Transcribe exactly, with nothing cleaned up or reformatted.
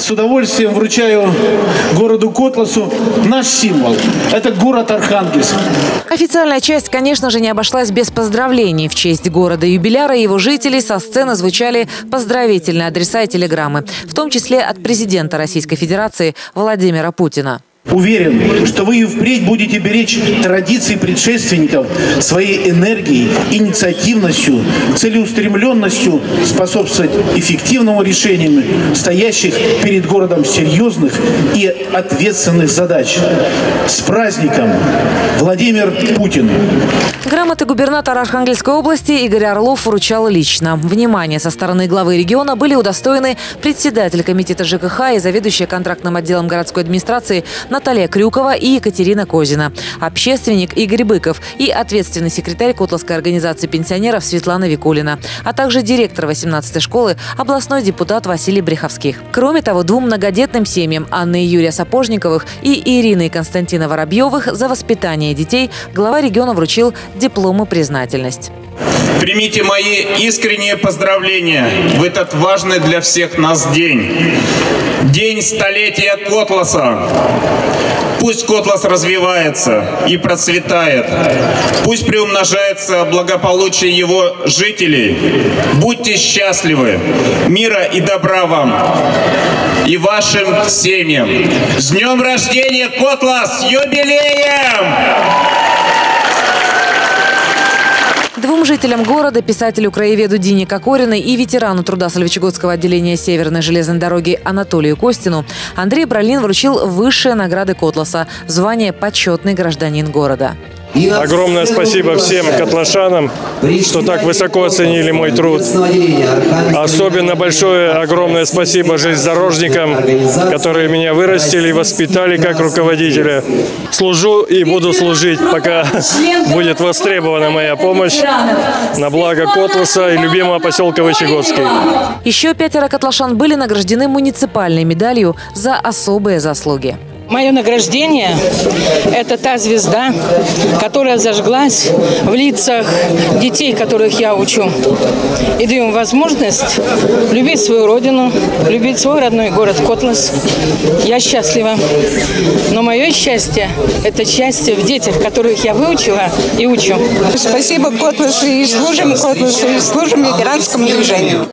с удовольствием вручаю городу Котласу наш символ. Это город Архангельск. Официальная часть, конечно же, не обошлась без поздравлений. В честь города-юбиляра и его жителей со сцены звучали поздравительные адреса и телеграммы, в том числе от президента Российской Федерации Владимира Путина. Уверен, что вы и впредь будете беречь традиции предшественников своей энергией, инициативностью, целеустремленностью, способствовать эффективному решению стоящих перед городом серьезных и ответственных задач. С праздником, Владимир Путин! Грамоты губернатора Архангельской области Игорь Орлов вручал лично. Внимание со стороны главы региона были удостоены председатель комитета ЖКХ и заведующая контрактным отделом городской администрации Наталья Крюкова и Екатерина Козина, общественник Игорь Быков и ответственный секретарь Котласской организации пенсионеров Светлана Викулина, а также директор восемнадцатой школы, областной депутат Василий Бреховских. Кроме того, двум многодетным семьям Анны и Юрия Сапожниковых и Ирины и Константина Воробьевых за воспитание детей глава региона вручил диплом и признательность. Примите мои искренние поздравления в этот важный для всех нас день. День столетия Котласа. Пусть Котлас развивается и процветает. Пусть приумножается благополучие его жителей. Будьте счастливы. Мира и добра вам и вашим семьям. С днем рождения, Котлас! С юбилеем! Двум жителям города, писателю-краеведу Дине Кокориной и ветерану труда Сольвычегодского отделения Северной железной дороги Анатолию Костину Андрей Бролин вручил высшие награды Котласа – звание «Почетный гражданин города». Огромное спасибо всем котлашанам, что так высоко оценили мой труд. Особенно большое, огромное спасибо железнодорожникам, которые меня вырастили и воспитали как руководителя. Служу и буду служить, пока будет востребована моя помощь на благо Котласа и любимого поселка Вычегодский. Еще пятеро котлашан были награждены муниципальной медалью за особые заслуги. Мое награждение – это та звезда, которая зажглась в лицах детей, которых я учу. И даю им возможность любить свою родину, любить свой родной город Котлас. Я счастлива. Но мое счастье – это счастье в детях, которых я выучила и учу. Спасибо Котласу, и служим Котласу, и служим ветеранскому движению.